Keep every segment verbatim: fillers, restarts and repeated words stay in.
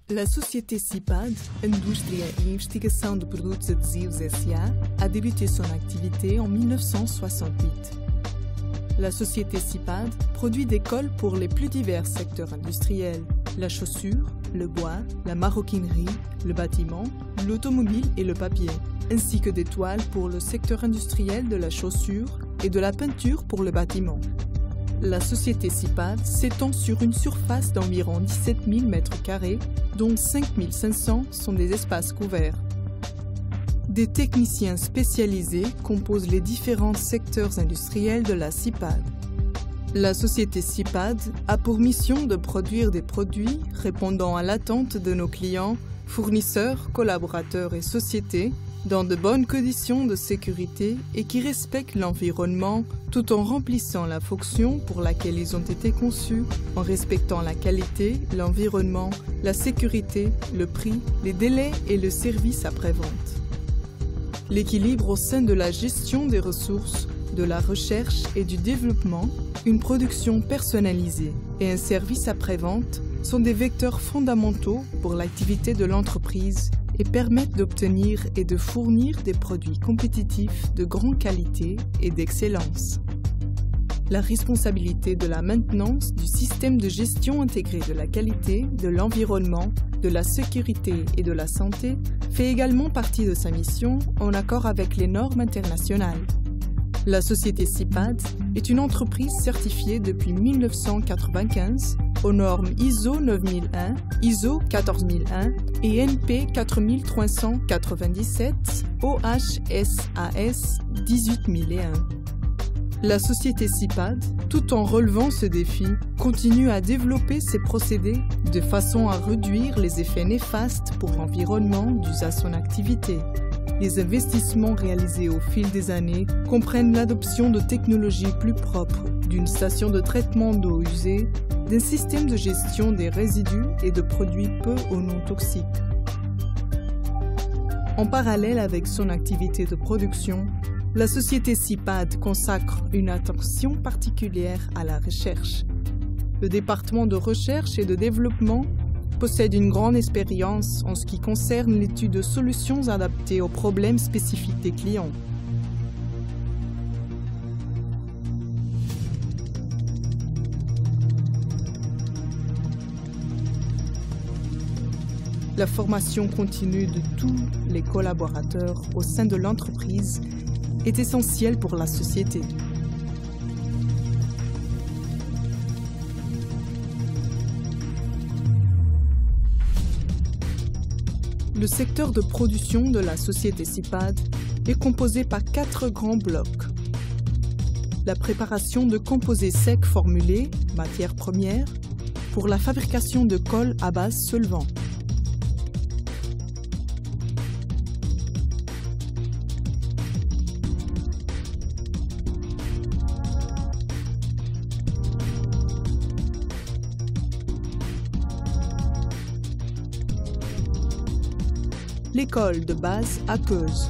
La société CIPAD, Indústria e Investigação de Produtos Adesivos S A, a débuté son activité en mille neuf cent soixante-huit. La société CIPAD produit des cols pour les plus divers secteurs industriels, la chaussure, le bois, la maroquinerie, le bâtiment, l'automobile et le papier, ainsi que des toiles pour le secteur industriel de la chaussure et de la peinture pour le bâtiment. La société CIPAD s'étend sur une surface d'environ dix-sept mille mètres carrés, dont cinq mille cinq cents sont des espaces couverts. Des techniciens spécialisés composent les différents secteurs industriels de la CIPAD. La société CIPAD a pour mission de produire des produits répondant à l'attente de nos clients, fournisseurs, collaborateurs et sociétés, dans de bonnes conditions de sécurité et qui respectent l'environnement tout en remplissant la fonction pour laquelle ils ont été conçus, en respectant la qualité, l'environnement, la sécurité, le prix, les délais et le service après-vente. L'équilibre au sein de la gestion des ressources, de la recherche et du développement, une production personnalisée et un service après-vente sont des vecteurs fondamentaux pour l'activité de l'entreprise et permettent d'obtenir et de fournir des produits compétitifs de grande qualité et d'excellence. La responsabilité de la maintenance du système de gestion intégré de la qualité, de l'environnement, de la sécurité et de la santé fait également partie de sa mission en accord avec les normes internationales. La société CIPAD est une entreprise certifiée depuis mille neuf cent quatre-vingt-quinze aux normes I S O neuf mille un, I S O quatorze mille un et N P quatre trois cent quatre-vingt-dix-sept O H S A S dix-huit mille un. La société CIPAD, tout en relevant ce défi, continue à développer ses procédés de façon à réduire les effets néfastes pour l'environnement dus à son activité. Les investissements réalisés au fil des années comprennent l'adoption de technologies plus propres, d'une station de traitement d'eau usée, d'un système de gestion des résidus et de produits peu ou non toxiques. En parallèle avec son activité de production, la société CIPAD consacre une attention particulière à la recherche. Le département de recherche et de développement possède une grande expérience en ce qui concerne l'étude de solutions adaptées aux problèmes spécifiques des clients. La formation continue de tous les collaborateurs au sein de l'entreprise est essentielle pour la société. Le secteur de production de la société CIPAD est composé par quatre grands blocs. La préparation de composés secs formulés, matières premières, pour la fabrication de cols à base solvant. Les cols de base aqueuse.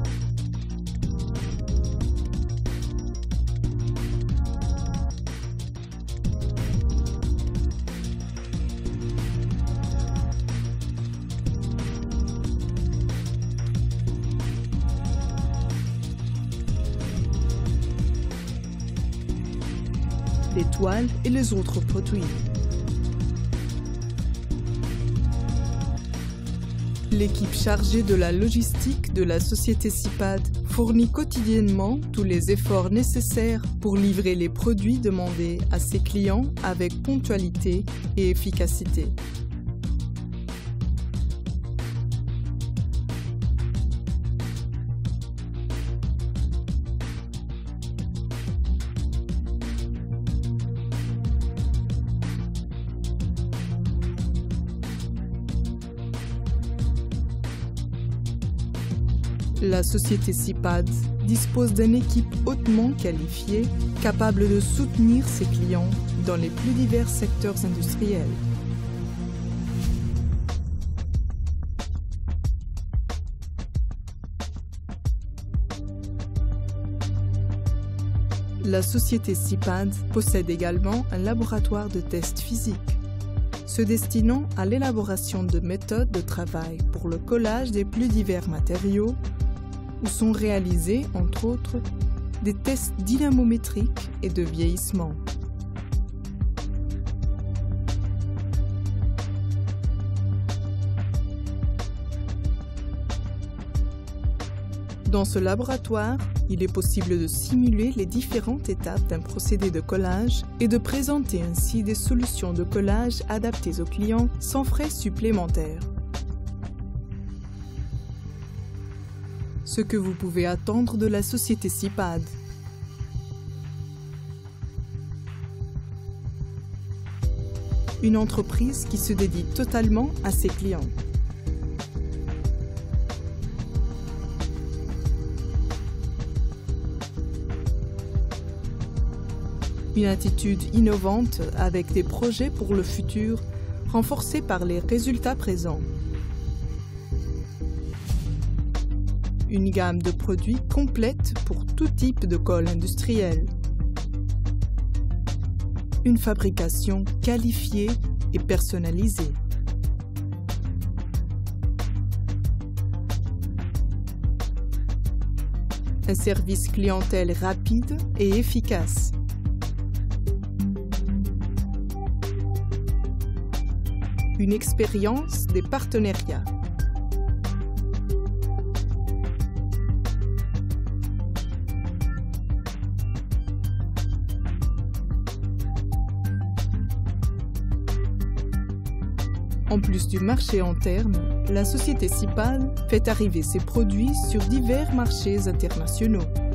Les toiles et les autres produits. L'équipe chargée de la logistique de la société CIPAD fournit quotidiennement tous les efforts nécessaires pour livrer les produits demandés à ses clients avec ponctualité et efficacité. La société CIPAD dispose d'une équipe hautement qualifiée, capable de soutenir ses clients dans les plus divers secteurs industriels. La société CIPAD possède également un laboratoire de tests physiques. se destinant à l'élaboration de méthodes de travail pour le collage des plus divers matériaux, où sont réalisés, entre autres, des tests dynamométriques et de vieillissement. Dans ce laboratoire, il est possible de simuler les différentes étapes d'un procédé de collage et de présenter ainsi des solutions de collage adaptées aux clients sans frais supplémentaires. Ce que vous pouvez attendre de la société SIPAD. Une entreprise qui se dédie totalement à ses clients. Une attitude innovante avec des projets pour le futur, renforcés par les résultats présents. Une gamme de produits complète pour tout type de colle industrielle. Une fabrication qualifiée et personnalisée. Un service clientèle rapide et efficace. Une expérience des partenariats. En plus du marché interne, la société SIPAD fait arriver ses produits sur divers marchés internationaux.